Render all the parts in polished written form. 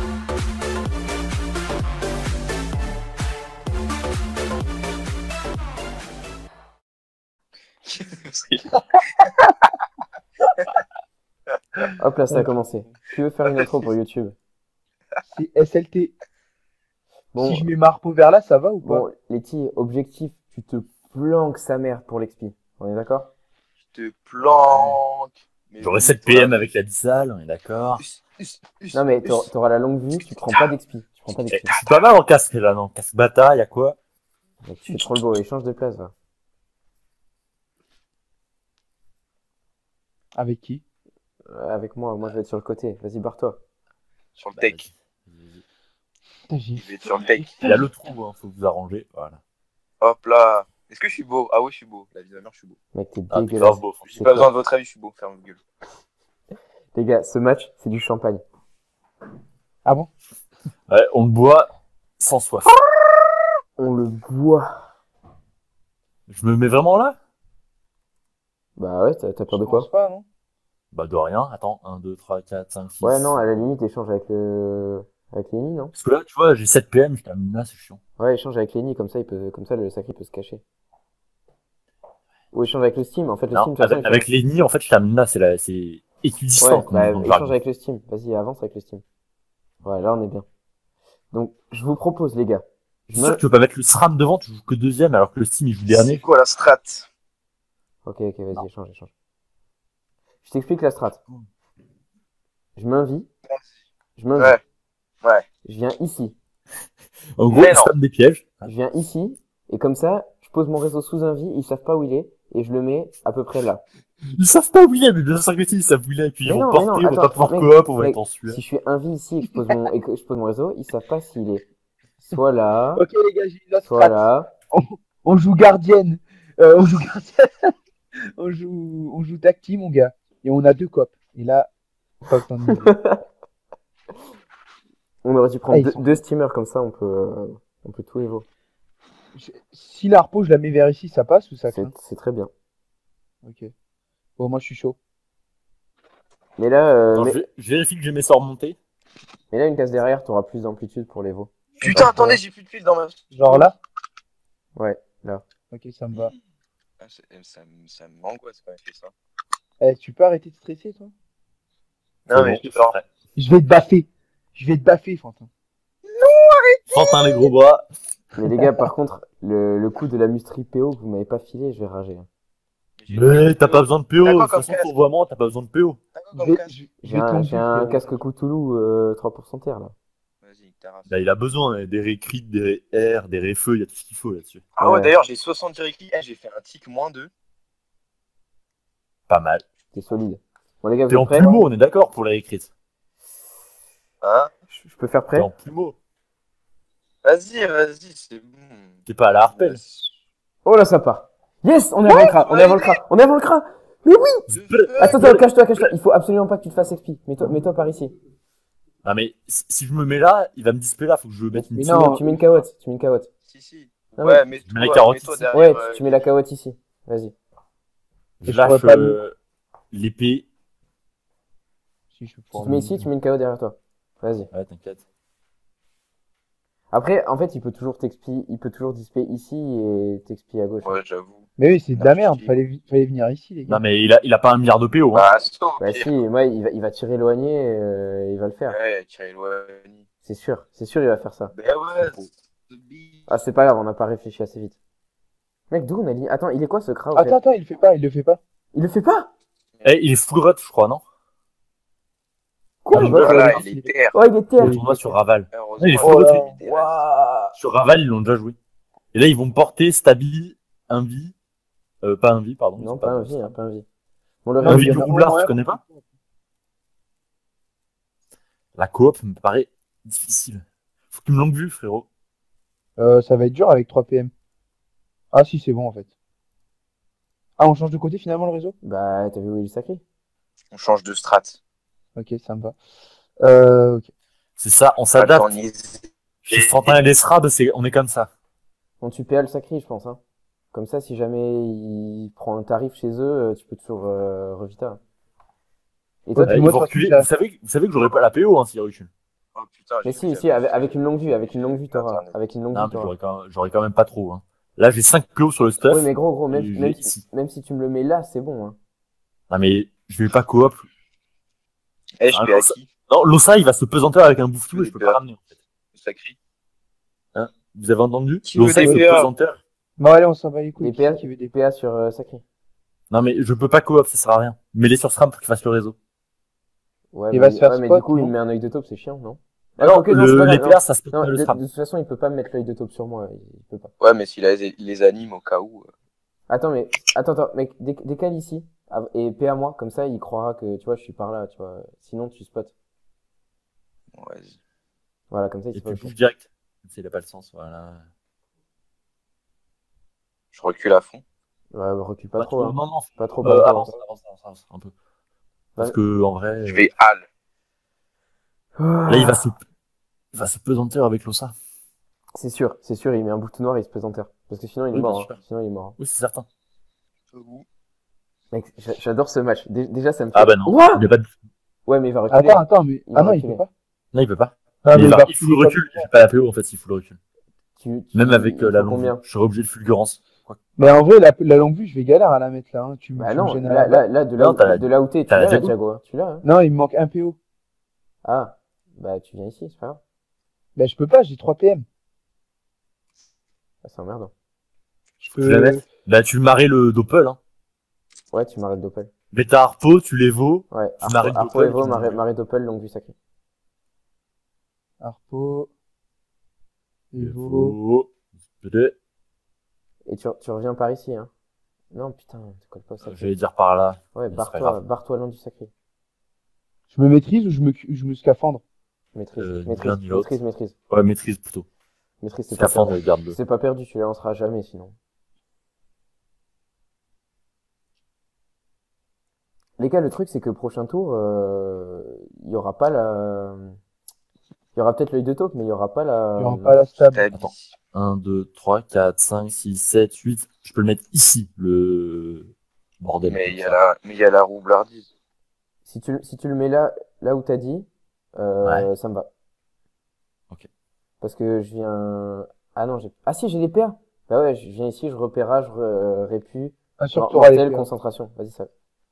Hop là, ça a commencé. Tu veux faire une intro pour YouTube? C'est SLT. Bon, Si je mets Marpo vers là, ça va ou pas? bon, Letty, objectif, tu te planques sa mère pour l'expi. On est d'accord? Je te planque. Mais J'aurai oui, 7 toi, PM avec l'Abyssal, on est d'accord. Non mais t'auras la longue vue, tu prends pas d'expi. Tu prends pas Je d'expi. suis pas mal en casque là, non? Casque bata, y'a quoi? Mec, tu fais trop le beau, échange de place, va. Avec qui? Avec moi je vais être sur le côté. Vas-y, barre-toi. Sur le tech. Putain, j'ai Je vais être sur le tech. Il y a le trou, hein, faut vous arranger, voilà. Hop là. Est-ce que je suis beau? Ah oui, je suis beau. La vie de ma mère, je suis beau. Mec, t'es Ah, t'es dégueulasse. grave beau, J'ai C'est pas besoin quoi de votre avis, je suis beau. Ferme vos gueules. Les gars, ce match, c'est du champagne. Ah bon? Ouais, on le boit sans soif. On le boit. Je me mets vraiment là? Bah ouais, t'as peur de Je quoi? pense pas, non? Bah de rien, attends, 1, 2, 3, 4, 5, 6. Ouais, non, à la limite, échange avec Lenny, non? Parce que là, tu vois, j'ai 7 PM, je termine là, c'est chiant. Ouais, échange avec Lenny, comme ça, le sacré peut se cacher. Ou échange avec le Steam, en fait, le Non, Steam, de toute façon, avec les nids, en fait, je termine là, c'est équidistant. Ouais, comme bah, dans le échange jargon. avec le Steam. Vas-y, avance avec le Steam. Ouais, là, on est bien. Donc, je vous propose, les gars. Je suis sûr que tu veux pas mettre le SRAM devant, tu joues que deuxième, alors que le Steam, il joue C'est dernier. quoi la strat? Ok, Non. vas-y, échange. Je t'explique la strat. Je m'invite. Ouais. Ouais. Je viens ici. En gros, Mais ils non. se tapent des pièges. Je viens ici. Et comme ça, je pose mon réseau sous invit. Ils savent pas où il est. Et je le mets à peu près là. Ils savent pas où il est, mais bien sûr que si, ils savent où il est, et puis ils Mais vont non, porter, mais on non, va pas attends, pouvoir mec, coop, on va mec, être en sueur. si je suis invit ici et que je pose mon réseau, ils savent pas s'il est soit là, Ok, les gars, j'ai une autre soit strat. là. On joue gardienne. On joue gardienne. on joue tacti, mon gars. Et on a 2 copes. Et là, pas besoin de nous. On aurait dû prendre Ah, ils sont- deux steamers comme ça, on peut tout évo. Si la repo, je la mets vers ici, ça passe ou ça craint? C'est très bien. Ok. Bon, moi, je suis chaud. Mais là, Attends, je vérifie que j'ai mes sorts montés. mais là, une case derrière, t'auras plus d'amplitude pour l'évo. Putain, attendez, j'ai plus de fil dans ma. Genre là? Ouais, là. Ok, ça me va. Ah, ça m'angoisse quand même fait ça. Eh, tu peux arrêter de stresser, toi? Non, mais je je sors. Je vais te baffer. Je vais te baffer, Fantin. Fantin les gros bras. Mais les gars, par contre, le coup de la mustrie PO que vous m'avez pas filé, je vais rager. Mais t'as pas besoin de PO, T'as de quoi toute comme façon, casque pour vraiment, t'as pas besoin de PO. T'as quoi Je comme vais, casque je, je J'ai vais te un, l'enlever, j'ai un frérot. casque Cthulhu 3% terre là. Vas-y, ta race. Là, il a besoin des récrits, des R, des réfeux, il y a tout ce qu'il faut là-dessus. Ah ouais, Ouais. d'ailleurs, j'ai 60 récits. J'ai fait un tic -2. Pas mal. T'es solide. Bon les gars, vous T'es en êtes prêts? plumeau, on est d'accord pour les récrits. Hein? Je peux faire T'es prêt? en plumeau. Vas-y, c'est bon. T'es pas à la harpelle. Oh là, ça part. Yes, on est avant le cras, on est avant le cras, on est avant le cras. Mais oui! Attends, cache-toi. Il faut absolument pas que tu te fasses expi. Mets-toi par ici. Ah mais si je me mets là, il va me disper là, faut que je mette une Mais petite. non. Tu mets une carotte. Si. Non, Ouais, mais- mais Je mets la carotte mets-toi ici. derrière. Ouais, tu mets la carotte ici. Vas-y. Je je lâche pourrais pas l'épée. Si, je Tu peux pouvoir te mets le- ici, tu mets une carotte derrière toi. Vas-y. Ouais, t'inquiète. Après, en fait, il peut toujours disper ici et t'expi à gauche. Ouais, j'avoue. Mais oui, c'est de la Non, merde. je- Fallait venir ici, les gars. Non mais il a pas 1 milliard de PO. Hein. Bah, c'est au Bah pire. si, moi, il va tirer éloigné, il va le faire. Ouais, Thierry Loigny. C'est sûr, il va faire ça. Ben ouais, Ah, c'est pas grave, on n'a pas réfléchi assez vite. Mec, d'où on a dit... Attends, il est quoi ce cra au fait Attends, il le fait pas. Il le fait pas? Eh, il est full rut, je crois, non? Quoi? Ah, Je bah, vois, Voilà, il il est terre. Oh, il est terre. Le tournoi sur Raval. Heureusement, Ouais, il est il full est rut. terre. Waouh. Sur Raval, ils l'ont déjà joué. Et là, ils vont me porter Stabi, Invi. Pas Invi, pardon. Non, c'est pas un vie, pas un vie. Bon, le Non, Invi il y du en a roublard, moins, tu connais pas? La coop me paraît difficile. Faut que tu me longue vue, frérot. Ça va être dur avec 3 PM. Ah si, c'est bon en fait. Ah, on change de côté finalement le réseau? Bah, t'as vu où il est sacré? On change de strat. Ok, ça me va. Ok. C'est ça, on s'adapte. Alterniser. Chez Fantin et les Srabs, on est comme ça. On tue PA le sacré, je pense. Hein. Comme ça, si jamais il prend un tarif chez eux, tu peux toujours revita. Et toi, Ouais, tu... moi, Ils vont de toute façon, reculer. là- Vous savez que j'aurais pas la PO, hein, s'il recule. Oh putain, Mais j'ai si, jamais si, avec, fait. avec une longue vue, t'auras. Internet. Avec une longue Non, vue, mais t'auras. j'aurais quand même pas trop. Hein. Là, j'ai 5 clos sur le stuff. Oui, mais gros, et j'ai ici. même si tu me le mets là, c'est bon, hein. Non, mais je vais pas coop. Eh, je Enfin, paie à qui? non, l'Ossa, il va se pesanteur avec un bouffe tout et je peux pas ramener, en fait. Ça crie. Hein, vous avez entendu? Qui veut L'Ossa, il des se PA? pesanteur. Bon, allez, on s'en va les couilles. Des PA, Qui veut des PA sur Sacré. Non, mais je peux pas coop, ça sert à rien. Mets-les sur SRAM pour qu'il fasse le réseau. Ouais, Il va se faire ouais, mais spot, du coup, il non me met un œil de taupe, c'est chiant, non? Non, quoique, non, c'est pas les grave, PA, ça se peut non. pas le De SRAM. toute façon, il peut pas me mettre l'œil de taupe sur moi, il peut pas. Ouais, mais s'il les anime au cas où. Attends, mec, décale ici, et PA moi, comme ça, il croira que, tu vois, je suis par là, tu vois. Sinon, tu spots. Ouais, Voilà, comme ça, il Et se fait puis bouffe direct. Il a pas le sens, voilà. je recule à fond. Ouais, recule pas trop, hein. Non, non. Pas trop, pas trop. Avance, un peu. Parce Ouais. que, en vrai, Je vais hal. là, il va se pesantir avec l'Ossa. C'est sûr, il met un bout tout noir et il se présenteur. Parce que sinon, il est Oui, bien mort, sûr. hein. Sinon, il est mort. Oui, c'est certain. Mec, j'adore ce match. Déjà, ça me fait. Ah bah non. Ouah Il a pas de... Ouais, mais il va reculer. Attends, mais. Il va Ah non, il reculer. peut pas. Non, il peut pas. Ah, Mais mais il faut le recul. J'ai pas la PO, en fait, il faut le recul. Même avec il la faut longue vue. combien? Je serais obligé de fulgurance. Mais en vrai, la longue vue, je vais galère à la mettre là. Hein. Bah tu me non, gênes à la balle. là, Non, de là où t'es, tu t'as la l'as, la Diago. Diago, hein. Tu l'as, hein. Non, il me manque un PO. Ah, bah tu viens ici, c'est pas grave. Bah, je peux pas, j'ai 3 PM. Ah, c'est emmerdant. Je Tu la mets. Bah, tu marrais le Doppel, hein. Ouais, tu m'arrêtes Doppel. Bêta Harpo, tu les vaux. Ouais, Tu m'arrêtes Arpo Doppel. Evo, tu m'arrêtes- Marais Doppel, longue vue sacrée. Harpo. Evo. Evo. Peut-être. Et tu reviens par ici, hein. Non, putain, tu colles pas au sacré. J'allais dire par là. Ouais, mais c'est pas grave. barre-toi loin du sacré. Je me maîtrise ou je me scaphandre? Maîtrise, ni l'un ni l'autre. maîtrise. Ouais, maîtrise plutôt. Maîtrise, c'est pas Scaphandre, perdu. garde-le. C'est pas perdu, tu les lanceras jamais sinon. Les gars, le truc c'est que prochain tour, il y aura pas la. Il y aura peut-être l'œil de taupe, mais il y aura pas la. Il y aura pas la stable. Attends. 1, 2, 3, 4, 5, 6, 7, 8. Je peux le mettre ici, le bordel. Mais il y a la roublardise. Si tu le mets là où t'as dit, ça me va. Ok. Parce que je viens. Ah non, si, j'ai des PA. Bah ouais, je viens ici, je repérage, répu. Ah, sur t'auras les Mortel, PA. concentration. Vas-y, ça.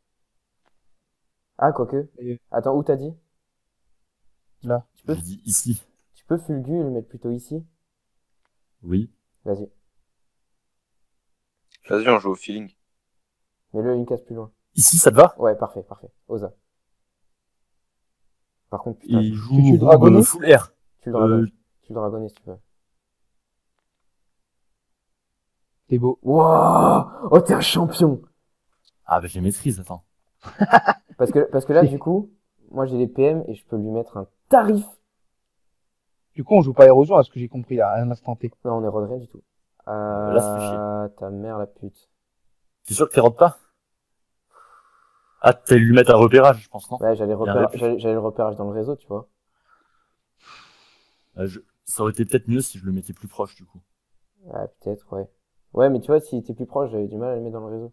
Ah, quoique. Et- Attends, où t'as dit? Là. Tu peux, J'ai dit ici. tu peux Fulgu et le mettre plutôt ici? Oui. Vas-y. Vas-y, on joue au feeling. Mets-le une case plus loin. Ici, ça te va? Ouais, parfait. Osa. Par contre, putain, Il Tu joue le dragonnes full air. tu le dragonnes. Tu le dragonnes si tu veux. T'es beau. Wouah! Oh, t'es un champion! Ah, bah, j'ai maîtrise, attends. Parce que là, du coup, moi j'ai les PM et je peux lui mettre un tarif. Du coup, on joue pas érosion à ce que j'ai compris là, à un instant T. Non, on est rien du tout. Là, ça fait chier. Ta mère la pute. T'es sûr que t'es rentres pas? Ah, t'allais lui mettre un repérage, je pense, non? Ouais, Il y a un répit. j'allais le repérage dans le réseau, tu vois. Ça aurait été peut-être mieux si je le mettais plus proche, du coup. Ouais, peut-être, ouais. Ouais, mais tu vois, si t'es plus proche, j'avais du mal à le mettre dans le réseau.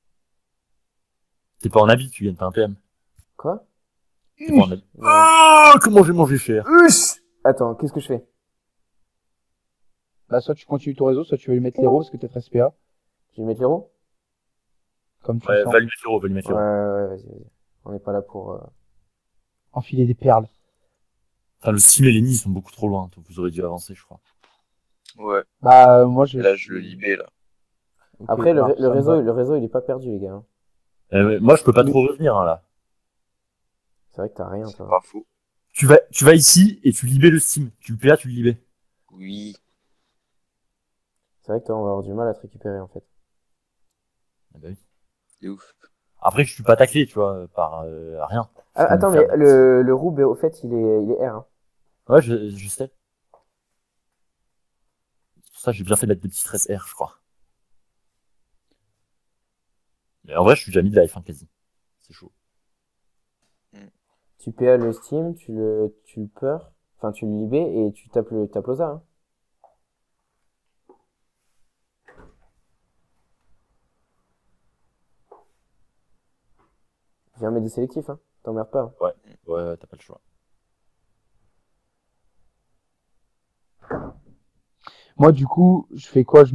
T'es pas en habit, tu gagnes pas un PM. Quoi? T'es pas en habit. Non. Ah, comment j'ai mangé cher. Attends, qu'est-ce que je fais? Bah, soit tu continues ton réseau, soit tu vas lui mettre l'héros parce que t'es 13 PA. Je vais mettre l'héros? Comme tu Ouais, le sens. va lui mettre l'euro, va lui mettre Ouais, l'euro. vas-y. On n'est pas là pour. Enfiler des perles. Enfin, le sim et les nids sont beaucoup trop loin, donc vous aurez dû avancer, je crois. Ouais. Bah, moi je. Et là, je le libé, là. Ok, Après, bah, ça me va. le réseau, il est pas perdu, les gars, hein. Moi, je peux pas trop revenir, hein, là. C'est vrai que t'as rien, C'est toi. pas faux. Tu vas ici et tu libais le steam. Tu le PA, tu le libais. Oui. C'est vrai que toi, on va avoir du mal à te récupérer, en fait. Ah bah oui. C'est ouf. Après, je suis pas taclé, tu vois, par rien. Ah, Je peux attends, me mais faire- le roube, au fait, il est R, hein. Ouais, je sais. C'est pour ça que j'ai bien fait de mettre des petits stress R, je crois. Mais en vrai, je suis déjà mis de la F1 quasi. C'est chaud. Tu PA le Steam, tu le peur, enfin, tu le libé et tu tapes l'OSA, hein. Viens mettre des sélectifs, hein. T'emmerdes pas, hein. Ouais, t'as pas le choix. Moi, du coup, je fais quoi?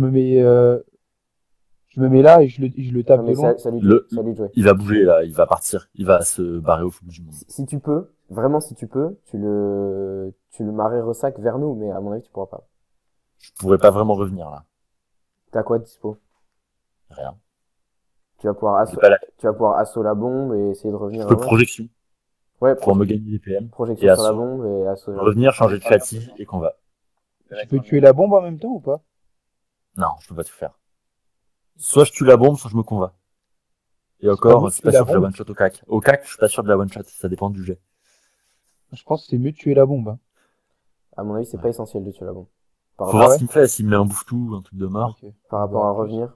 Je me mets là et je le tape Non, de mais loin. salut, Le- salut Joey. Il va bouger là, il va partir, il va se barrer au fond du monde. Si tu peux, vraiment si tu peux, tu le marrais ressac vers nous, mais à mon avis tu pourras pas. Je pourrais pas vraiment revenir là. T'as quoi de dispo? Rien. Tu vas pouvoir J'ai pas la... tu vas pouvoir assaut la bombe et essayer de Je revenir peux avant. projection Ouais, pour me gagner des PM. projection Et sur la assaut. bombe et assaut. Revenir, changer de châssis et qu'on va. Tu peux tuer la bombe en même temps ou pas? Non, je peux pas tout faire. Soit je tue la bombe, soit je me convainc. Et pas encore, mieux c'est de pas tuer sûr la que je la bombe. one shot au cac. Au cac, je suis pas sûr de la one shot, ça dépend du jet. Je pense que c'est mieux de tuer la bombe. Hein. À mon avis, c'est Ouais. pas essentiel de tuer la bombe. Par Faut rapport, voir ouais ce qu'il me fait, s'il me met un bouffe-tout, un truc de mort. Ok. par On rapport à verra plus. revenir.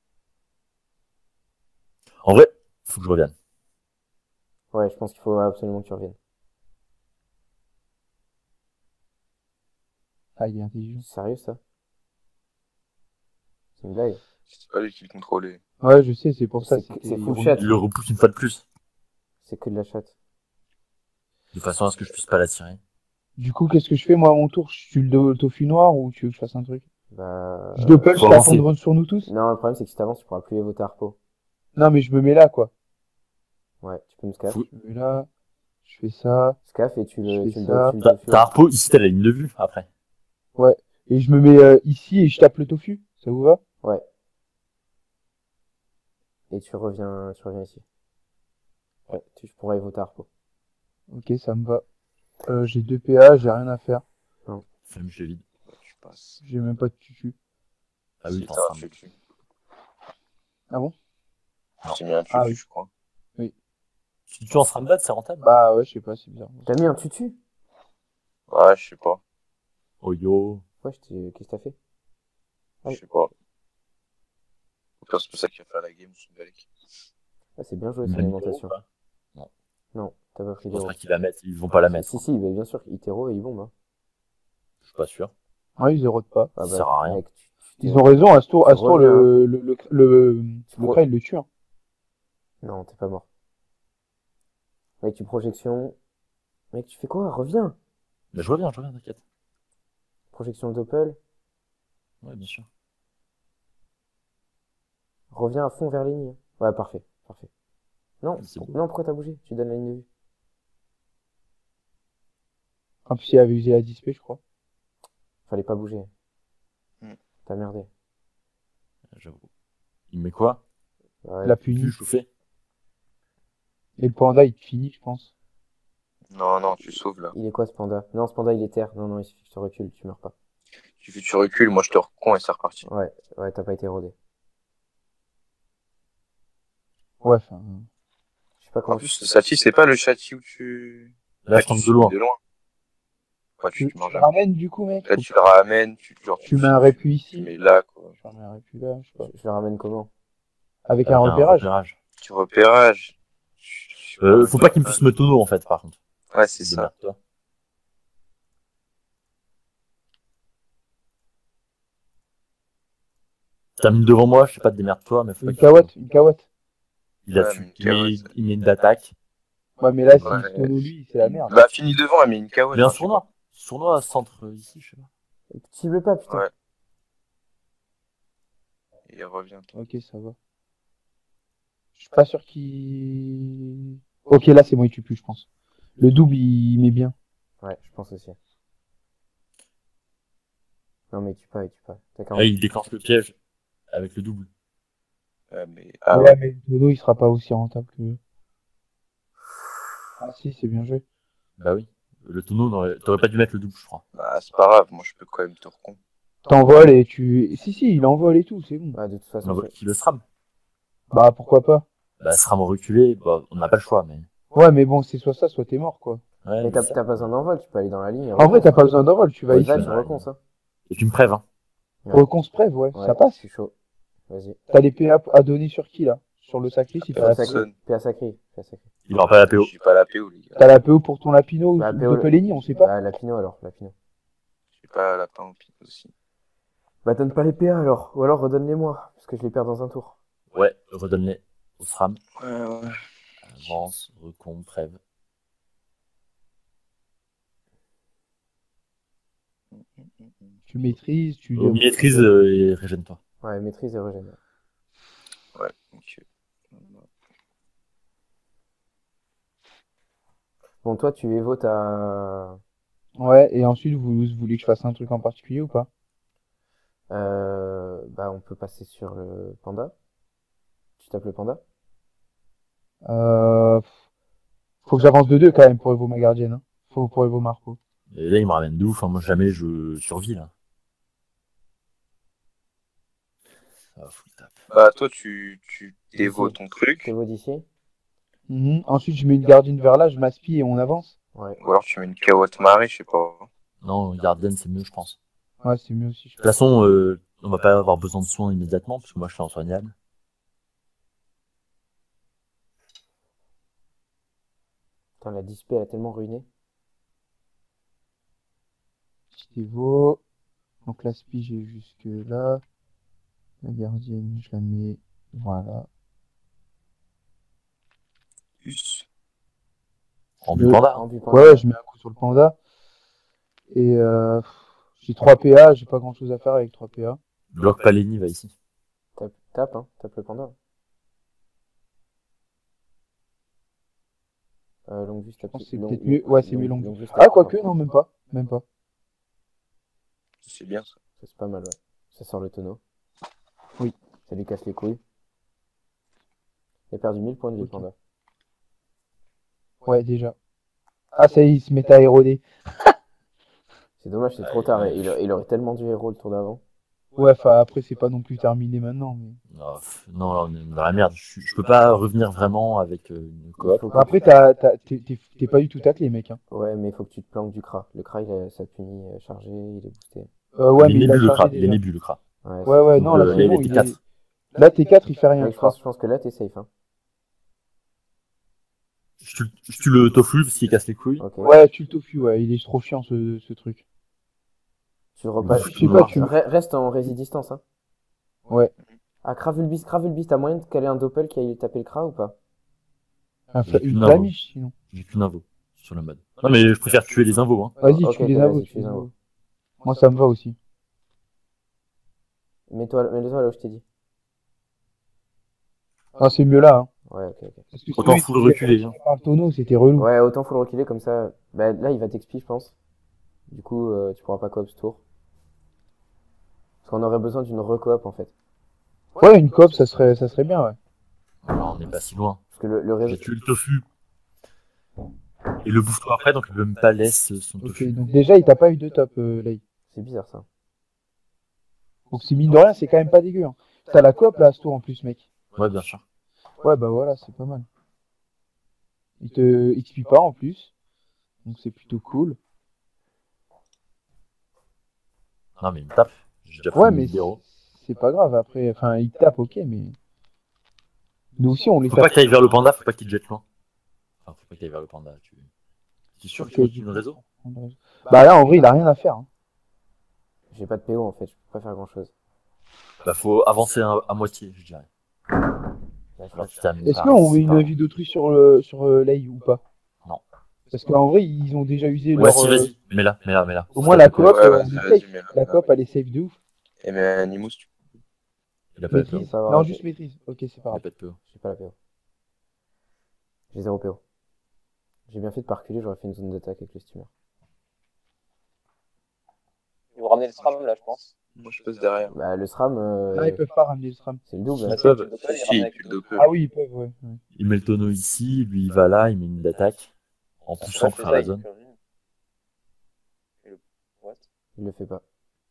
En vrai, faut que je revienne. Ouais, je pense qu'il faut absolument que tu reviennes. Ah, il est intelligent. C'est sérieux ça? C'est une blague. C'est pas lui qui le contrôlait. Ouais, je sais, c'est pour ça. C'est full ironique. chat. Il le repousse une fois de plus. C'est que de la chatte. De façon à ce que je puisse pas l'attirer. Du coup, qu'est-ce que je fais moi à mon tour? Je tue le tofu noir ou tu veux que je fasse un truc? Bah. Je doppel, je faut t'attends avancer. de run sur nous tous? Non, le problème c'est que si t'avances, tu pourras plus voter Harpo. Non, mais je me mets là, quoi. Ouais, tu peux nous scaf. Faut- Je me mets là, je fais ça, Scaf et tu Je le, fais tu le, ça. tu le T'as tofu. Harpo, ici t'as la ligne de vue après. ouais. Et je me mets ici et je tape le tofu. Ça vous va? Ouais. Et tu reviens ici. Ouais, tu pourras y voter Harpo. Ok, ça me va. J'ai 2 PA, j'ai rien à faire. Femme, je vide. Tu passes. J'ai même pas de tutu. Ah oui, C'est t'en un sais. tutu. Ah bon? J'ai mis un tutu, Ah oui. je crois. Si tu en SRAM c'est rentable. Bah ouais, je sais pas, c'est bizarre. T'as mis un tutu? Ouais, je sais pas. Oh yo. Ouais, qu'est-ce que t'as fait? Je sais pas. Au pire, c'est pour ça qu'il va faire la game sous Balek. Ah, c'est bien joué Il son m'a mis alimentation. zéro, quoi. Non, t'as pas pris Je pense d'héros. pas qu'ils la mettent, ils vont pas la mettre. Si, si, mais bien sûr, Itero et ils bombent. Hein. Je suis pas sûr. Ouais, ils érodent pas. Ah Ça sert à rien. mec, Ils ont raison, Astor, tu Astor, reviens, le crat, il le tue. Hein. Non, t'es pas mort. Mec, tu projection. Mec, tu fais quoi? Reviens! Mais je reviens, t'inquiète. Projection Doppel. Ouais, bien sûr. Reviens à fond vers les lignes. Ouais, parfait, parfait. Non, C'est beau. non, pourquoi t'as bougé? Tu donnes la ligne de vue. En plus, il avait usé la disp, je crois. Fallait pas bouger. Hmm. T'as merdé. J'avoue. Il met quoi? Ouais. La Plus puni. chauffé. Et le panda, il te finit, je pense. Non, non, tu sauves là. Il est quoi ce panda? Non, ce panda il est terre. Non, non, il suffit que tu recules, tu meurs pas. Tu recules, moi je te recon et c'est reparti. Ouais, ouais, t'as pas été rodé. Ouais, enfin. Je sais pas En comment. plus, le Sachi, c'est pas le Sachi où tu. Là, je tu tente de suis loin. De loin. Ouais, Tu tu manges le jamais. ramènes, du coup, mec? Là, tu le ramènes, Tu mets un répu tu ici. mets là, quoi. Je mets un répu là, je sais pas. Je le ramène comment? Avec un repérage. Tu repérage. Faut pas qu'il me puisse me tonneau, en fait, par contre. Ouais, c'est ça. Démerde-toi. T'as mis devant moi, je sais pas, démerde-toi, mais faut pas Une qu'il me cahuète, une cahuète. Il a Ouais, su. mais une Il met, carotte. il met une d'attaque. Ouais, mais là, s'il Ouais. se tourne lui, c'est la merde. Bah, fini devant, elle met une KO. Mais un sournois. Sournois centre ici, je sais pas. Cible pas, putain. Ouais. Et il revient. Ok, ça va. Je suis pas sûr qu'il... Ok, là, c'est moi, il tue plus, je pense. Le double, il met bien. Ouais, je pense aussi. Non, mais tu pas, tu pas. T'as Ah, il déclenche le piège avec le double. Mais... Ouais, mais le dodo, il sera pas aussi rentable que... Ah si, c'est bien joué. Bah oui. Le tonneau, t'aurais pas dû mettre le double, je crois. Bah, c'est pas grave, moi je peux quand même te recon. T'envoles et tu... Si, il envole et tout, c'est bon. Ouais, de toute On façon. envoie qui le SRAM. Bah, pourquoi pas. Bah, SRAM reculé, bah, on n'a pas le choix, mais. Ouais, mais bon, c'est soit ça, soit t'es mort, quoi. Ouais, Mais mais t'as ça- pas besoin d'envol, tu peux aller dans la ligne. et En vrai, t'as pas besoin d'envol, tu vas Ouais, ici. Là, ça tu va. reconces, hein. Et tu me prêves, hein. Recon sprève, ouais, Ouais, ça passe. je suis chaud. Vas-y. T'as des PA à donner sur qui, là? Sur le sacrifice, il PA t'as la sacré. PO. PA sacré. PA sacré. Il aura pas la PO. J'ai pas la PO, les gars. T'as la PO pour ton Lapino ou Bah, de Pellegrini, on sait pas. Bah, Lapino alors, Lapino. J'ai pas la PA en pile aussi. Bah, donne pas les PA alors. Ou alors redonne-les-moi. Parce que je les perds dans un tour. Ouais, redonne-les au SRAM. Ouais. Avance, recon, prêve. Tu maîtrises, tu Maîtrise et régène-toi. Ouais, maîtrise et régène. Ouais, ok. Bon, toi, tu évo ta... Ouais, et ensuite, vous voulez que je fasse un truc en particulier ou pas? Bah, on peut passer sur le panda. Tu tapes le panda? Euh, Faut que j'avance de 2 quand même pour Evo ma gardienne. Hein. Faut pour Evo Marco. Et là, il me ramène de ouf. Hein. Moi, jamais je survis, là. Ah, faut le tape. Bah, toi, tu dévaux ton truc, T'évo d'ici? Ensuite, je mets une gardienne vers là, je m'aspie et on avance. Ouais. ou alors tu mets une Kawat Mare, je sais pas. Non, Garden, c'est mieux, je pense. Ouais, c'est mieux aussi. De toute façon, on va pas avoir besoin de soins immédiatement, parce que moi, je suis insoignable. Putain, la disp, elle a tellement ruiné. Petit Evo. Donc l'aspi, j'ai jusque là. La gardienne, je la mets. Voilà. Us. En du panda. En vue panda. Ouais, je mets un coup sur le panda. Et j'ai 3 PA, j'ai pas grand chose à faire avec 3 PA. Bloc Paléni va ici. Tape, hein. Tape le panda. Longue vue, Je pense que c'est long- peut-être long- mieux. Ouais, c'est long- mieux longue longue vue. vue, Ah, quoique, non, même pas. Même pas. C'est bien ça. Ça, c'est pas mal, ouais. Ça sort le tonneau. Oui. Ça lui casse les couilles. Il a perdu 1000 points de vie, le Ok. panda. Ouais, déjà. Ah, ça y est, il se met à éroder. C'est dommage, c'est trop tard. Il aurait tellement dû héros le tour d'avant. Ouais, enfin, après, c'est pas non plus terminé maintenant. Mais... Non, là, on est dans la merde. Je peux pas revenir vraiment avec une coop. Faut que- Après, t'es pas du tout taclé, mec. Hein. Ouais, mais il faut que tu te planques du Kra. Le Kra, ça punit chargé, il est boosté. Ouais, il mais est il a nébuleux, le chargé cra. Il est déjà. nébuleux, le cra. Ouais, Donc, non, là, là, c'est il bon. était Il 4. est... Là, T4, il fait rien, Mec, je je crois. pense que là, t'es safe, hein. Je tue le tofu parce qu'il casse les couilles. Ok. Ouais, tu le tofu, ouais. Il est trop chiant, ce truc. Tu repasses. Je sais pas, tu... Reste en résistance, hein. Ouais. Ah, Kravulbis, t'as moyen de caler un doppel qui aille taper le Kra ou pas? J'ai Une qu'une flamiche, sinon. J'ai qu'une invo sur le mode. Non, mais je préfère tuer les invos. Hein. Vas-y, Ok, tu les ok, avos, vas-y, tu tu les les avos. avos. Moi, ça me va aussi. Mets-toi là où je t'ai dit. Ah, c'est mieux là, hein. Ouais, ok, ok. Parce que Autant sinon, full il reculer. Hein. par le tonneau, c'était relou. Ouais, autant faut le reculer comme ça. Bah, là, il va t'expi, je pense. Du coup, tu pourras pas coop ce tour. Parce qu'on aurait besoin d'une recoop, en fait. Ouais, une coop, ça serait bien, ouais. Alors, on n'est pas si loin. Parce que le réseau. J'ai tué le tofu. Et le bouffe-toi après, donc il veut même pas laisse son Ok, tofu. donc déjà, il t'a pas eu de top, Lei. C'est bizarre, ça. Donc, c'est mine de rien, c'est quand même pas dégueu. Hein. T'as la coop là à ce tour en plus, mec. Ouais, bien sûr. Ouais, bah voilà, c'est pas mal. Il te XP pas en plus. Donc, c'est plutôt cool. Non, mais il me tape. J'ai déjà pris Ouais, mon mais libéraux. c'est pas grave. Après, enfin, il tape, ok, mais. Nous aussi, on les Faut pas tape. que t'ailles vers le panda, faut pas qu'il te jette loin. Enfin, faut pas qu'il aille vers le panda. T'es sûr que Ok, tu veux du une coup. réseau? Bah là, en vrai, il a rien à faire. Hein. J'ai pas de PO, en fait. Je peux pas faire grand chose. Bah, faut avancer à moitié, je dirais. Là, je Là, pense- tu termines Est-ce par qu'on met ici, par une là. vidéo truc sur Lei ou pas? Non. Parce qu'en vrai, ils ont déjà usé Ouais, leur. si, vas-y. Mets-la. Au moins, la coop, Ouais, elle vas-y, est vas-y, safe. mets-la. La coop, elle est safe de ouf. Et mais Animus, tu Il a pas de PO. Maîtrise? pas avoir Non, la juste PO. maîtrise. Ok, c'est Il pas a grave. pas de PO. J'ai pas la PO. J'ai 0 PO. J'ai bien fait de pas reculer, j'aurais fait une zone d'attaque avec les steamers. Ils vont ramener le SRAM là, je pense. moi je passe derrière. Bah, le SRAM, Ah, ils peuvent pas ramener le SRAM. c'est le double. Ils hein. peuvent. Doppel, ils Si, ramènent avec tu le le double. dopes. Ah oui, ils peuvent, ouais. Il met le tonneau ici, lui il va là, il met une d'attaque. En poussant Ouais, pour c'est faire ça, la il zone. fait une. Et le... What? Il le fait pas.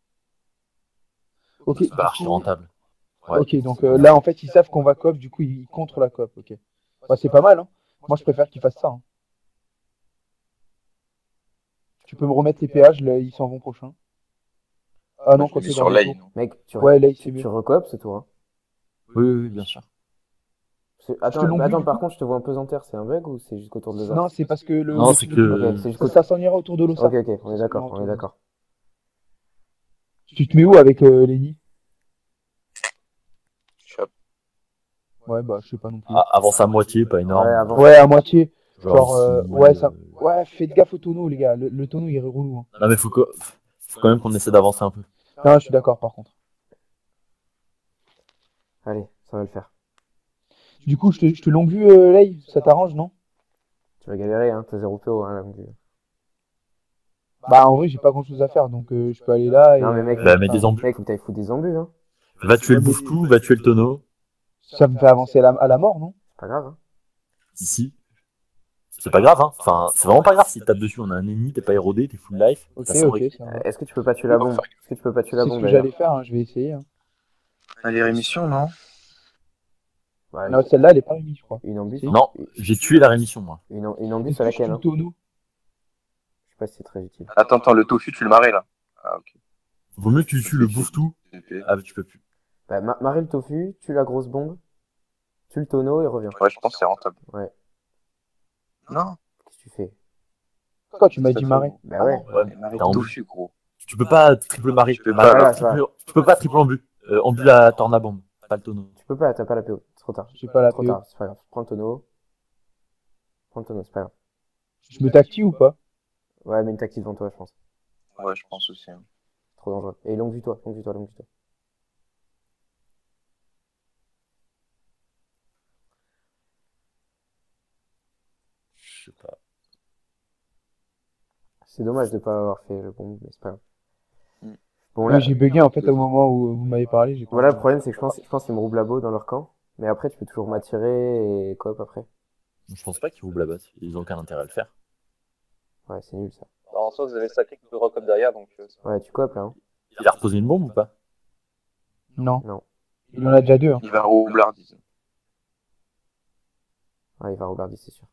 Ok, C'est pas du archi coup- rentable. Ouais. ok, donc là, en fait, ils savent qu'on va coop, du coup, ils contre la coop. Ok. Ouais, c'est pas mal, hein. Moi, je préfère qu'ils fassent ça. Hein. Tu peux me remettre les péages, là, ils s'en vont prochain. Ah non, Je quand l'ai c'est mis dans sur le Lane. tour. Mec, Ouais, là, c'est tu mieux. recoopes ce tour. Hein. Oui, bien sûr. Parce que- te Attends, longue vue, attends, du par coup contre, je te vois un pesanteur, c'est un bug ou c'est jusqu'au tour de Lozar? Non, c'est parce que le. Non, c'est que. Ok, c'est jusqu'au Ça s'en ira autour de l'Ossa. Ok, ok, on est d'accord, on est d'accord. Tu te mets où avec Lenny? Je suis à- Ouais, bah, je sais pas non plus. Avance à moitié, pas énorme. Ouais, avant. Ouais, à moitié. Genre, ici, ouais, le- ça. Ouais, faites gaffe au tonneau, les gars. Le tonneau, il est relou. Hein. Non, mais faut Faut quand même qu'on essaie d'avancer un peu. Non, je suis d'accord par contre. Allez, ça va le faire. Du coup, je te longue vue, Lay, ça t'arrange, non? Tu vas galérer, hein, t'as 0 PO, hein, là. Donc, Bah, en vrai, j'ai pas grand chose à faire, donc je peux aller là et. Non, mais mec, Bah, mets des embus. mec, faut que t'ailles foutre des embus, hein. Va tuer le bouffe-tout, va tuer le tonneau. Ça me fait avancer à la mort, non? C'est pas grave, hein. Ici. C'est pas grave, hein. Enfin, c'est vraiment pas grave si tu tapes dessus, on a un ennemi, t'es pas érodé, t'es full life. Ok, ça sent ok, ré- ça va. Est-ce que tu peux pas tuer la bombe? Est-ce que tu peux pas tuer la C'est bombe, ce que d'ailleurs? j'allais faire, hein, je vais essayer. Hein. Allez, rémission, non? Ouais, Non, celle-là, elle est pas remise, je crois. une embus? Non, j'ai tué la rémission, moi. Une embus Est-ce à que je tue laquelle, le hein? tonneau? Je sais pas si c'est très utile. Attends, le tofu, tu le marais, là. Ah, ok. Vaut mieux que tu tues le bouffe-tout. Ok. Ah, bah, tu peux plus. Bah, marie le tofu, tue la grosse bombe, tue le tonneau et reviens. Ouais, je pense que c'est rentable. Ouais. Non. Qu'est-ce que tu fais? Quoi, tu m'as dit marrer? Bah ouais. Ouais, Marais t'as en tofu, gros. Tu peux pas triple marrer. Tu peux Marrer, pas, là, tu peux pas triple embut. Embut la tornabombe, pas le tonneau. Tu peux pas, t'as pas la PO. C'est trop tard. J'ai pas la Trop PO. tard, c'est pas grave. Prends le tonneau. Prends le tonneau, c'est pas grave. Je me tactile ou pas? Ouais, mais une tactique devant toi, je pense. Ouais, je pense aussi. Hein. Trop dangereux. Et longue vue toi, longue vue toi, longue vue toi. Je sais pas. C'est dommage de pas avoir fait le bon, mais c'est pas grave. Mm. Bon, Ouais, là, j'ai bugué en fait au moment où vous m'avez parlé. J'ai voilà, le problème, c'est que je pense qu'ils me roulent la boue dans leur camp. Mais après, tu peux toujours m'attirer et coop après. Je pense pas qu'ils vous blabattent. Ils ont aucun intérêt à le faire. Ouais, c'est nul ça. Alors, en soi, vous avez le sacré qui peut recop derrière, donc Ouais, tu coop là, hein. Il a reposé une bombe ou pas? Non. Non. Il en a déjà deux. Hein. Il va au Blardise. Ouais, il va roulardi, c'est sûr.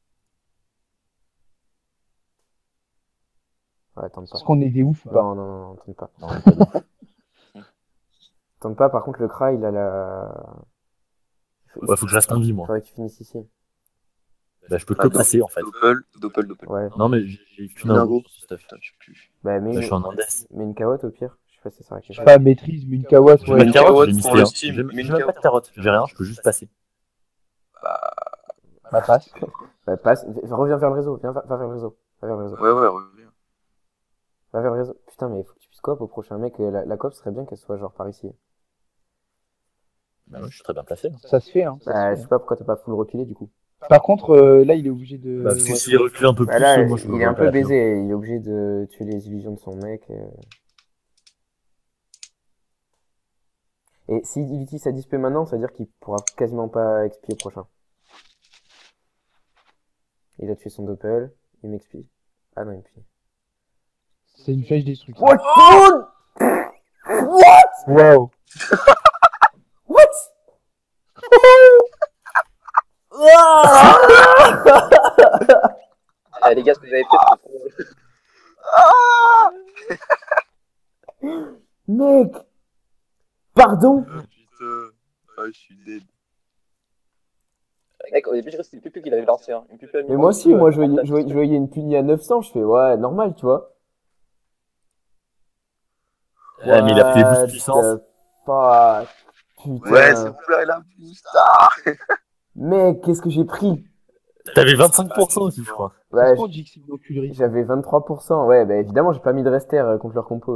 Ouais, tente pas. Est-ce qu'on est des ouf ou pas? Non, non, non, non, tente pas. Non, pas de- Tente pas, par contre, le Kra, il a la... Ouais, faut que je reste en vie, moi. Faudrait que tu finisses ici. Bah, je peux que le passer, en fait. Doppel. Ouais. Non, mais j'ai qu'une Une info ingo. sur ce stuff. Putain, je sais plus. Bah, Là, je suis en indes. mais une carotte au pire. Je sais pas si ça sert à quelque Je sais chose. pas, maîtrise, mais une kawas, J'ai ouais. pas de Une carotte, carotte j'ai pour mis le un. Steam, J'ai mais une même pas de carotte. carotte. J'ai rien, je peux juste passer. Bah, passe. Ouais, passe, reviens vers le réseau, va vers le réseau. Va vers le réseau. Ouais, reviens. Va vers le réseau. Putain, mais il faut que tu puisses coop au prochain mec. La coop serait bien qu'elle soit genre par ici. Bah, ouais, je suis très bien placé. Là. Ça se fait, hein. Ça Bah, se je fait. sais pas pourquoi t'as pas full reculé du coup. Par contre, là, il est obligé de. Bah, parce que ouais. s'il recule un peu Bah plus, là, moi je me il est vois un pas peu la peine. baisé. Il est obligé de tuer les illusions de son mec. Et s'il utilise sa disp maintenant, ça veut dire qu'il pourra quasiment pas XP au prochain. Il a tué son doppel, il m'expie. Ah non, il me plie. C'est une flèche destruction. What? Wow. What? Ah, les gars, ce que vous avez fait, c'est Mec! Pardon? Putain. Ah, je suis dead. Mec, au début, je crois que c'était une pupu qu'il avait lancé. Hein. Une pupu à Mais moi aussi, moi je voyais une punie à 900, je fais ouais, normal, tu vois. Ouais, mais il a pris des What boosts puissance. the fuck? Putain. Ouais, c'est vous là, la boost. Ah Mec, qu'est-ce que j'ai pris? T'avais 25% aussi, je crois. Ouais, Est-ce qu'on dit que c'est une enculerie? j'avais 23%. Ouais, bah évidemment, j'ai pas mis de rester contre leur compo.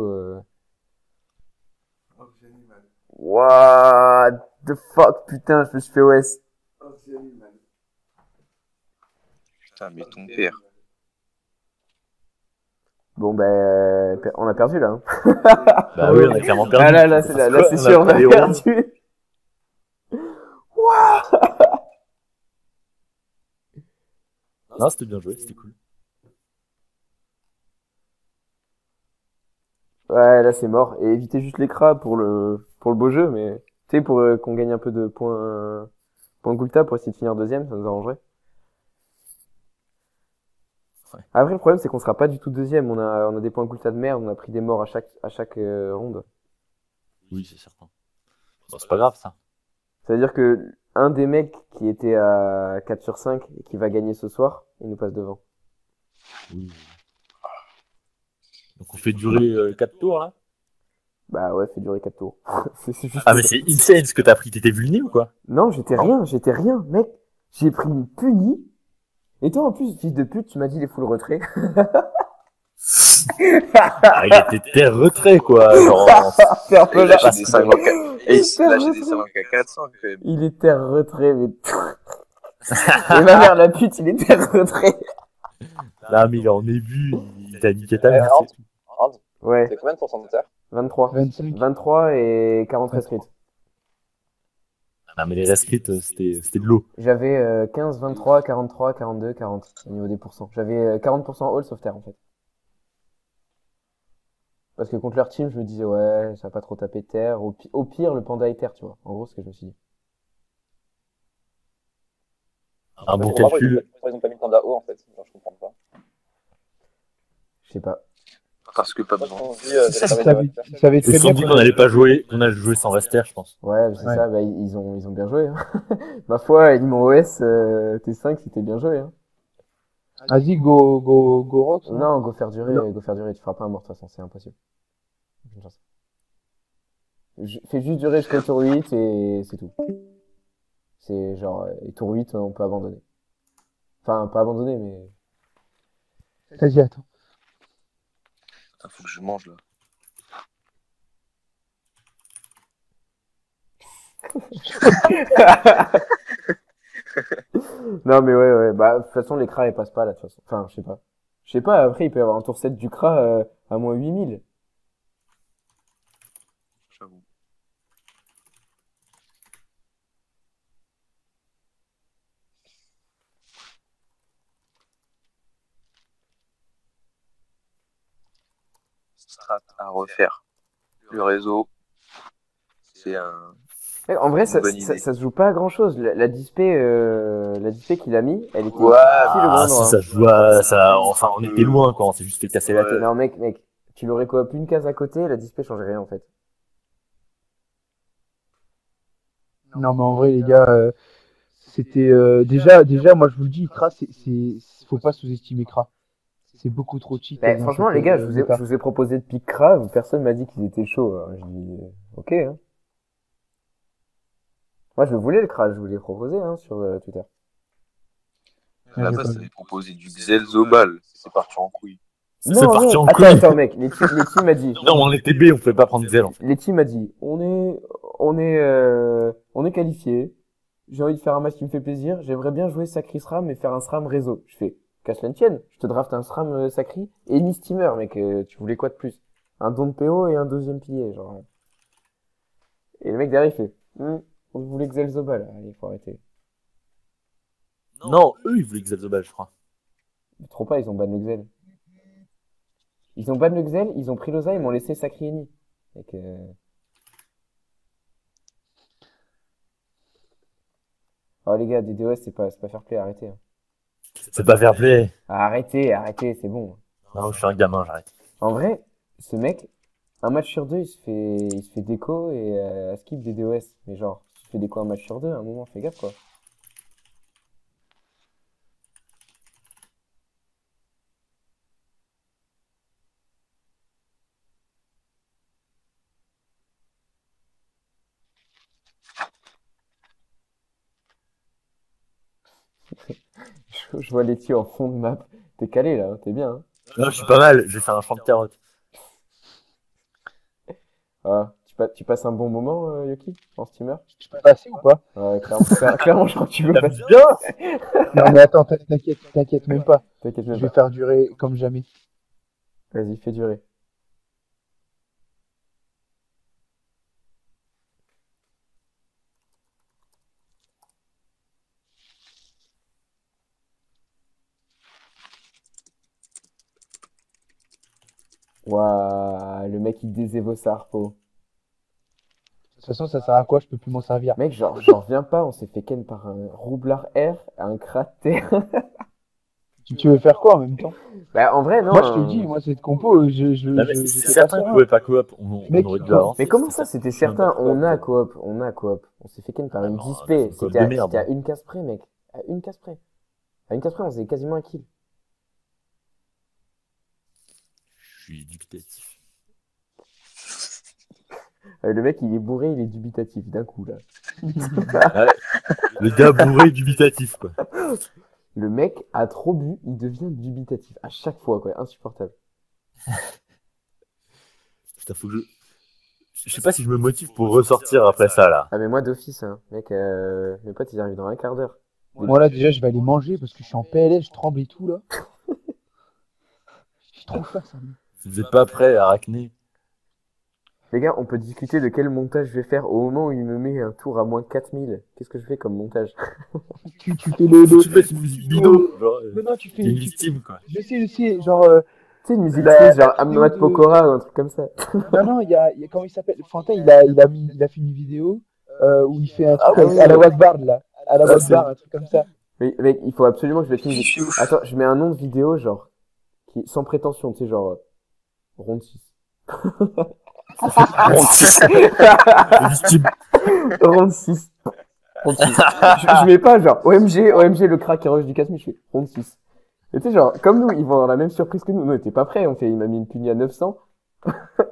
What the fuck, putain, je me suis fait OS. Putain, mais ton père. Bon, bah, on a perdu là. Hein. Bah oui, on a clairement perdu. Ah là, c'est sûr, on a perdu. Non, c'était bien joué, c'était cool. Ouais, là c'est mort. Et éviter juste l'écran pour le beau jeu, mais tu sais, pour qu'on gagne un peu de points Gulta pour essayer de finir deuxième, ça nous arrangerait. Ouais. Après, le problème c'est qu'on sera pas du tout deuxième. On a des points Gulta de merde, on a pris des morts à chaque ronde. Oui, c'est certain. Bon, c'est pas grave, ça. Ça veut dire que un des mecs qui était à 4 sur 5 et qui va gagner ce soir, il nous passe devant. Oui. Donc on fait durer 4 tours, là. Bah ouais, fait durer 4 tours. C'est juste Ah, mais c'est insane ce que t'as pris. T'étais vulné ou quoi? Non, j'étais rien, mec. J'ai pris une punie. Et toi, en plus, fils de pute, tu m'as dit les full retrait. Ah, il était terre retrait, quoi. Genre, C'est un peu Il là. lâchait des 5 en 4. Et il Terre lâchait des retrait. 5 en 400 quand même. Il est terre retrait, mais. Et ma mère, la pute, il est terre retrait. là, mais il en est vu, il t'a niqué ta mère. Hans, c'est tout. Hans, Ouais, c'est combien de pourcents de terre? 23. 25. 23 et 40 rescrits. Non, mais les rescrits, c'était de l'eau. J'avais 15, 23, 43, 42, 40 au niveau des pourcents. J'avais 40% all sauf terre en fait. Parce que contre leur team, je me disais ouais, ça va pas trop taper terre. Au pire, le panda est terre, tu vois. En gros, c'est ce que je me suis dit. Un bon Pourquoi calcul. ils ont pas mis le panda haut en fait? Genre, je comprends pas. Je sais pas. Parce que pas Moi, besoin. on dit, Ils savaient Ils très se sont bien dit qu'on qu'on allait pas jouer, qu'on allait jouer sans rester, je pense. Ouais, c'est Ouais. ça. Bah, ils ont bien joué. Hein. Ma foi, ils m'ont OS T5, c'était bien joué. Hein. Vas-y, go Rox. Non, go faire durer, Non. go faire durer. Tu feras pas un mort de toute façon, c'est impossible. Aucune chance. Fais juste durer jusqu'au tour 8 et c'est tout. C'est genre, et tour 8, on peut abandonner. Enfin, pas abandonner, mais. Vas-y, attends. Putain, faut que je mange là. Non, mais ouais. Bah, de toute façon, les cras, elles passent pas là, de toute façon. Enfin, je sais pas. Je sais pas, après, il peut y avoir un tour 7 du cras à moins 8000. J'avoue. Strat à refaire. Le réseau, c'est un. En vrai, ça, Bonne idée. ça se joue pas à grand chose. La dispé qu'il a mis, elle était Ouais, pile au bon Ah, endroit. si, ça se joue à, ça, enfin, on était loin, quoi. On s'est juste fait casser la Ouais. tête. Non, mec, tu l'aurais coop une case à côté, la dispé changerait rien en fait. Non, mais en vrai, les gars, c'était déjà, moi je vous le dis, Kra, faut pas sous-estimer Kra. C'est beaucoup trop cheat. Bah, dans franchement, cette, les gars, je méta. vous ai proposé de pick Krav, personne m'a dit qu'ils étaient chauds. Alors, je dis, ok, hein. Moi, je voulais le Krav, je vous l'ai proposé, hein, sur Twitter. À la j'ai base, pas t'avais proposé du Xelzobal. C'est parti en couille. C'est parti en attends, couille. attends, mec, les teams m'a dit, Non, on était B, on pouvait pas prendre Xel, en fait. les teams m'a dit, on est qualifié. J'ai envie de faire un match qui me fait plaisir. J'aimerais bien jouer Sacri SRAM et faire un SRAM réseau. Je fais, casse la tienne. Je te draft un SRAM Sacri et ni steamer, mec. Tu voulais quoi de plus? Un don de PO et un deuxième pilier, genre. Et le mec derrière, il fait, on voulait Xelzoba, là. Allez, faut arrêter. Non, eux, ils voulaient Xelzobal, je crois. Trop pas, ils ont ban le Xel. Ils ont ban le Xel, ils ont pris l'Osa, ils m'ont laissé Sacri Eni. Mec, oh les gars, DDoS, c'est pas fair play, arrêtez. Hein. C'est pas fair play. Ah, arrêtez, c'est bon. Non, je suis un gamin, j'arrête. En vrai, ce mec, un match sur deux, il se fait déco et skip des DOS. Mais genre, si tu fais déco un match sur deux, à un moment, fais gaffe, quoi. Je vois Letty en fond de map. T'es calé, là, hein, t'es bien, hein. Non, je suis pas mal, je vais faire un champ de carottes. Ah, tu passes un bon moment, Yoki, en steamer? Tu peux passer ou pas? Ouais, clairement, je crois que tu veux passer. Bien. Non, mais attends, t'inquiète même pas. T'inquiète Je même vais pas. faire durer comme jamais. Vas-y, fais durer. Waouh, le mec il désévo sa harpo. De toute façon, ça sert à quoi? Je peux plus m'en servir. Mec, genre, j'en reviens pas, on s'est fait ken par un roublard R, un cratère. Tu veux faire quoi en même temps? Bah, en vrai, non. Moi, je te dis, moi, cette compo, Non, mais j'étais c'est pas certain serein. qu'on pouvait pas coop, on Mec, aurait dû non. avancer. Mais comment ça, C'est c'était certain. certain? On a coop. On s'est fait ken par Ah une non, dispé. c'est une coop C'était de merde, c'était à hein. une case près, mec. À une case près. À une case près, on faisait quasiment un kill. Je suis dubitatif. Le mec, il est bourré, il est dubitatif d'un coup, là. Le gars bourré dubitatif, quoi. Le mec a trop bu, il devient dubitatif. À chaque fois, quoi. Insupportable. Putain, faut que je sais pas si je me motive pour ressortir après ça, là. Ah mais moi d'office, hein. Mec, mes potes ils arrivent dans un quart d'heure. Moi là déjà je vais aller manger parce que je suis en PLS, je tremble et tout là. J'ai trop faim ça. Si vous êtes pas prêts, Arachné. Les gars, on peut discuter de quel montage je vais faire au moment où il me met un tour à moins 4000. Qu'est-ce que je fais comme montage? Tu fais le. Faut que tu mettes une musique bidon. Genre, Non, tu fais. t'es une victime, quoi. Je sais, genre. Tu sais, une musique La- triste, genre la vidéo Amad de- Pokora ou un truc comme ça. Non, il y a comment il s'appelle? Fantin, il a fait une vidéo où il fait un truc oui. à la Wagbard là. À la Ah, Wagbard, un truc comme ça. Mais mec, il faut absolument que je mette une musique. Attends, je mets un nom de vidéo, genre, qui sans prétention, tu sais, genre, Ronde 6. Victime. Ronde 6. Ronde 6. Je mets pas, genre, OMG, le crack qui rush du 4000, je fais Ronde 6. Et tu sais, genre, comme nous, ils vont avoir la même surprise que nous. Nous, on était pas prêts, il m'a mis une punie à 900. Bah,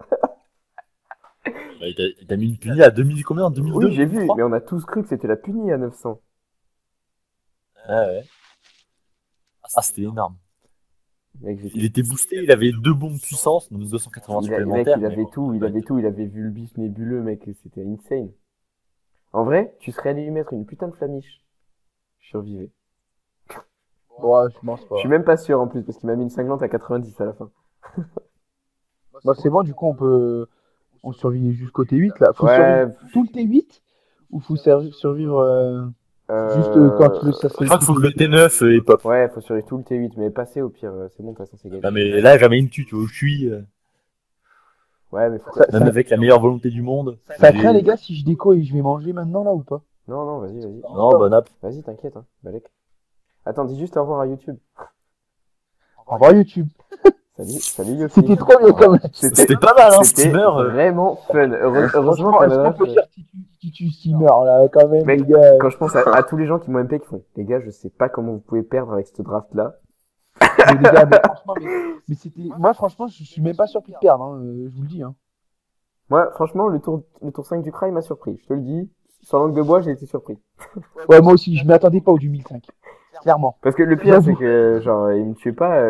t'as mis une punie à 2000 combien? 2002? Oui, j'ai vu, 2003? mais on a tous cru que c'était la punie à 900. Ah ouais. Ah, c'était énorme. Mec, Il était boosté, il avait 2 bombes puissance, donc 280 mec, supplémentaires. il avait tout, il avait Vulbis nébuleux, mec, c'était insane. En vrai, tu serais allé lui mettre une putain de flamiche. Je survivais. Ouais, je pense pas. Je suis même pas sûr en plus, parce qu'il m'a mis une cinglante à 90 à la fin. Bah c'est bon, du coup on survit jusqu'au T8 là. Faut Ouais. survivre tout le T8 ou faut survivre juste quand ça Je crois qu'il faut que le T9 est pop. Ouais, faut survivre tout le T8, mais passer au pire, c'est bon, de toute façon c'est gagné. Non mais là, jamais une tue, tu vois où je suis. Ouais, mais faut Ça- Même avec la meilleure volonté du monde. Ça craint les gars si je déco et je vais manger maintenant là ou pas? Non, vas-y. Non, bon app. Vas-y, t'inquiète, hein, Balek. Attends, dis juste au revoir à YouTube. Au revoir YouTube. Salut Yoshi. C'était trop bien quand même. C'était pas mal, hein, C'était Steamer. vraiment fun. Heureusement Franchement, qu'on est-ce a qu'on peut dire tu Steamer là quand même Mec, les gars. quand je pense à tous les gens qui m'ont MP qui font, les gars, je sais pas comment vous pouvez perdre avec ce draft là. Mais les gars, mais franchement, mais c'était. Moi franchement je suis même pas surpris de perdre, hein, je vous le dis. Hein. Moi, franchement, le tour 5 du Cry m'a surpris. Je te le dis. Sans langue de bois, j'ai été surpris. Ouais moi aussi, je m'attendais pas au 2005. Clairement. Parce que le pire, J'avoue. c'est que, genre, il me tuait pas,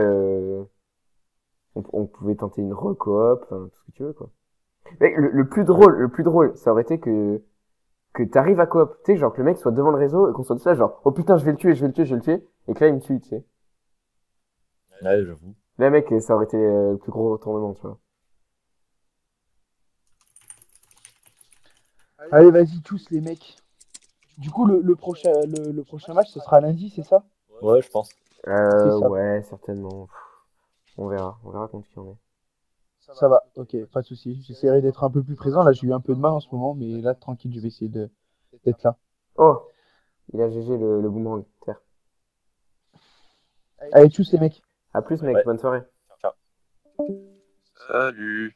on pouvait tenter une recoop, enfin, tout ce que tu veux, quoi. Mec, le plus drôle, ça aurait été que t'arrives à coop. Tu sais, genre, que le mec soit devant le réseau et qu'on soit tout ça, genre, oh putain, je vais le tuer. Et que là, il me tue, tu sais. Ouais, j'avoue. Là, mec, ça aurait été le plus gros retournement, tu vois. Allez vas-y tous les mecs. Du coup le prochain match ce sera lundi, c'est ça? Ouais, je pense. C'est ça. Ouais, certainement. On verra contre qui on est. Ça va, ok, pas de souci. J'essaierai d'être un peu plus présent. Là, j'ai eu un peu de mal en ce moment, mais là, tranquille, je vais essayer d'être là. Oh! Il a GG le boomerang, terre. Allez, tous les mecs. À plus, mec, Ouais. bonne soirée. Salut.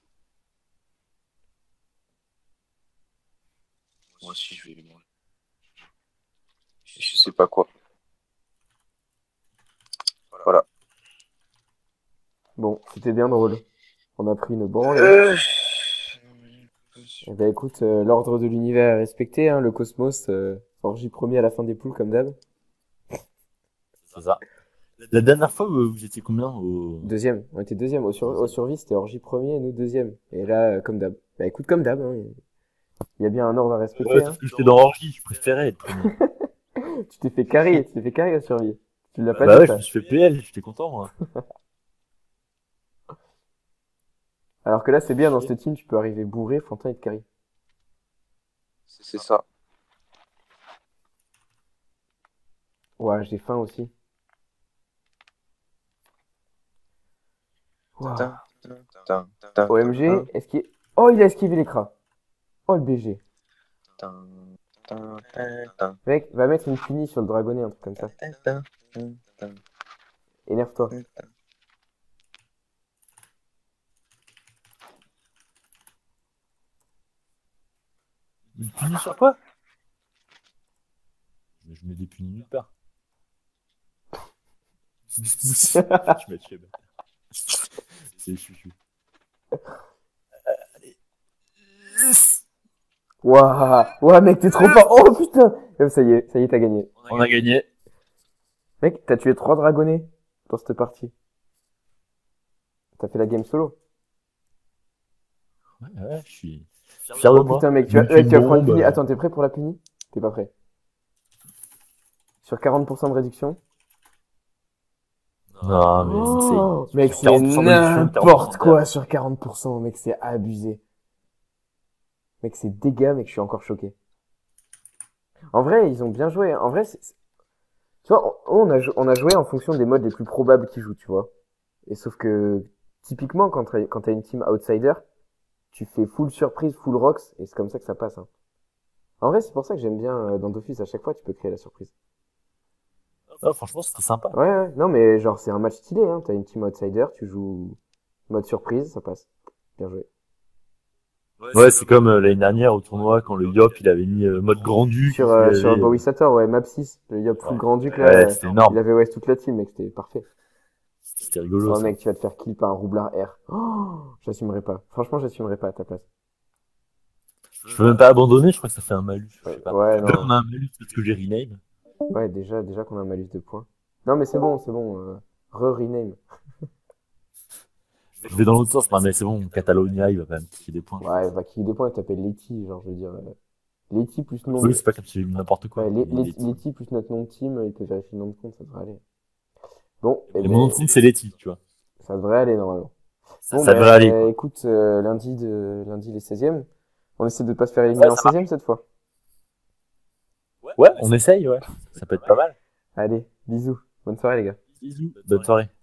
Moi aussi, je vais les manger. Je sais pas quoi. Voilà. Bon, c'était bien drôle. On a pris une branle. Eh ben écoute, l'ordre de l'univers est respecté, hein, le cosmos, orgie premier à la fin des poules comme d'hab. C'est ça. La dernière fois, vous étiez combien au... Deuxième, on était deuxième. Au survie, c'était orgie premier et nous deuxième. Et là, comme d'hab. Bah écoute, comme d'hab, hein, il y a bien un ordre à respecter. Ouais, Hein. parce que j'étais dans Orgie, je préférais être premier. Tu t'es fait carré à survie. Tu l'as pas Bah dit, ouais, ça. je me suis fait PL, j'étais content, moi. Alors que là, c'est bien, dans cette team, tu peux arriver bourré, Fantin et te carry. C'est ça. Ouais, j'ai faim aussi. Ouah. OMG, Oh, il a esquivé l'écran. Oh, le BG. Mec, va mettre une punie sur le dragonnet, un truc comme ça. Énerve-toi. Une punie sur quoi? Je mets des punis nulle part. C'est du smoothie. Je mets chez c'est chouchou. Allez. Yes. Ouah, mec, t'es trop fort. Oh putain. Ça y est, t'as gagné. On a gagné. Mec, t'as tué 3 dragonnets dans cette partie. T'as fait la game solo. Ouais, je suis fier de Oh moi. putain, mec, Même tu vas prendre une bombe, puni. Attends, t'es prêt pour la puni? T'es pas prêt. Sur 40% de réduction. Non, mais Oh, c'est mec, sur c'est 40% de réduction, n'importe 40% quoi sur 40%, mec, c'est abusé. Mec, c'est dégâts, mec, je suis encore choqué. En vrai, ils ont bien joué. En vrai, tu vois, on a joué en fonction des modes les plus probables qui jouent, tu vois. Et sauf que, typiquement, quand t'as une team outsider, tu fais full surprise, full rocks, et c'est comme ça que ça passe. Hein. En vrai, c'est pour ça que j'aime bien dans Dofus, à chaque fois, tu peux créer la surprise. Ah, franchement, c'était sympa. Ouais, non, mais genre, c'est un match stylé, hein. T'as une team outsider, tu joues mode surprise, ça passe. Bien joué. Ouais, c'est comme l'année dernière au tournoi quand le Yop il avait mis mode grand-duc. Sur Bowie Sator, ouais, map 6, le Yop full Ouais. grand duc, là, Ouais, c'était énorme. il avait ouais toute la team, mec, c'était parfait. C'était rigolo. Oh, Ça. mec, tu vas te faire kill par un roublard R. Oh, j'assumerai pas. Franchement, j'assumerai pas à ta place. Je peux même pas abandonner, je crois que ça fait un malus. Je sais pas. Ouais, Là, non. on a un malus parce que j'ai rename. Ouais, déjà qu'on a un malus de points. Non, mais c'est bon. Rename. Je vais dans l'autre sens, non, mais c'est bon, Catalonia il va quand même piquer des points. Ouais, va qu'il y ait des points, il t'appelle Letty, genre, je veux dire. Letty plus nom Oui, de... c'est pas comme si j'ai mis n'importe quoi. Ouais, Mais Letty. Letty plus notre nom de team, il peut vérifier le nom de compte, ça devrait aller. Bon, eh Et ben, mon nom de compte c'est Letty, tu vois. ça devrait aller, normalement. Bon, Ça devrait aller. Quoi. Écoute, lundi les 16e. On essaie de pas se faire éliminer en 16e cette fois. Ouais, on essaye, ouais. Ça peut être pas mal. Allez, bisous. Bonne soirée, les gars. Bisous. Bonne soirée.